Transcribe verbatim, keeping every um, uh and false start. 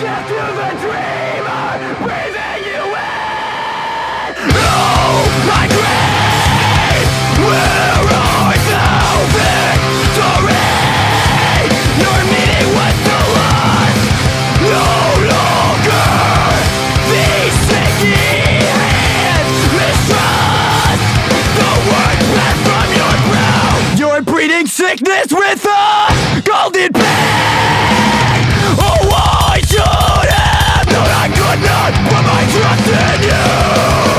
death to the dreamer, breathing you in. Oh, my grave, where are thou, victory? Your meaning was the loss, no longer. These shaky hands, mistrust the words pass from your brow. You're breeding sickness with a golden pen. Oh, I should have known I could not put my trust in you.